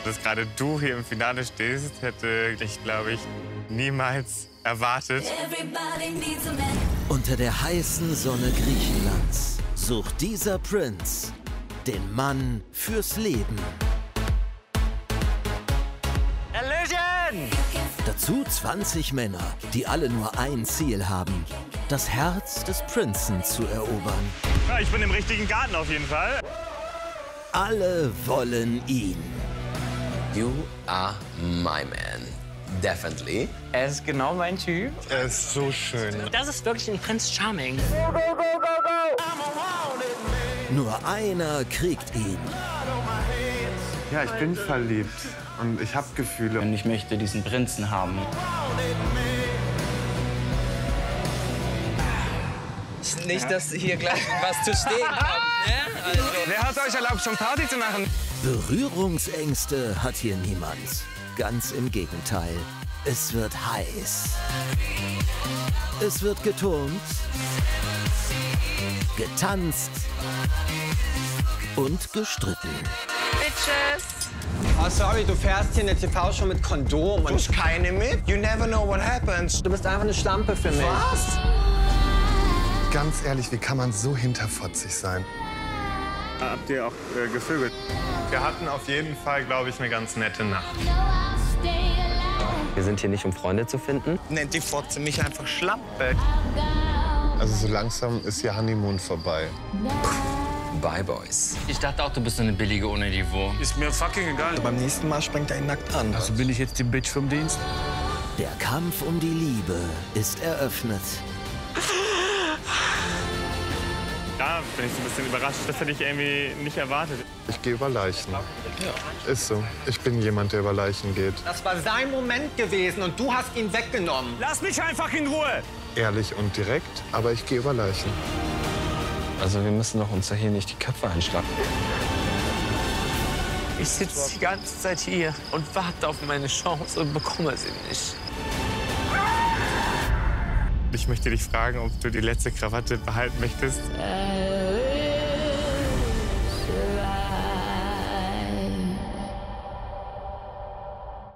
Dass gerade du hier im Finale stehst, hätte ich, glaube ich, niemals erwartet. Unter der heißen Sonne Griechenlands sucht dieser Prinz den Mann fürs Leben. Illusion! Dazu 20 Männer, die alle nur ein Ziel haben: das Herz des Prinzen zu erobern. Ja, ich bin im richtigen Garten auf jeden Fall. Alle wollen ihn. You are my man. Definitely. Er ist genau mein Typ. Er ist so schön. Das ist wirklich ein Prinz Charming. Nur einer kriegt ihn. Ja, ich bin verliebt und ich habe Gefühle. Und ich möchte diesen Prinzen haben. Nicht, dass hier gleich was zu stehen kommt, ne? Also. Wer hat euch erlaubt, schon Party zu machen? Berührungsängste hat hier niemand. Ganz im Gegenteil. Es wird heiß. Es wird geturnt, getanzt und gestritten. Bitches! Oh, sorry, du fährst hier eine TV-Show mit Kondom. Du hast keine mit? You never know what happens. Du bist einfach eine Schlampe für mich. Was? Ganz ehrlich, wie kann man so hinterfotzig sein? Habt ihr auch gevögelt? Wir hatten auf jeden Fall, glaube ich, eine ganz nette Nacht. Wir sind hier nicht, um Freunde zu finden. Nennt die Fotze mich einfach Schlampe. Also so langsam ist ihr Honeymoon vorbei. Bye, Boys. Ich dachte auch, du bist so eine billige ohne Niveau. Ist mir fucking egal. Beim nächsten Mal springt er ihn nackt an. Also bin ich jetzt die Bitch vom Dienst? Der Kampf um die Liebe ist eröffnet. Da bin ich so ein bisschen überrascht. Das hätte ich irgendwie nicht erwartet. Ich gehe über Leichen. Ja. Ist so. Ich bin jemand, der über Leichen geht. Das war sein Moment gewesen und du hast ihn weggenommen. Lass mich einfach in Ruhe! Ehrlich und direkt, aber ich gehe über Leichen. Also wir müssen doch uns ja hier nicht die Köpfe einschlagen. Ich sitze die ganze Zeit hier und warte auf meine Chance und bekomme sie nicht. Ich möchte dich fragen, ob du die letzte Krawatte behalten möchtest.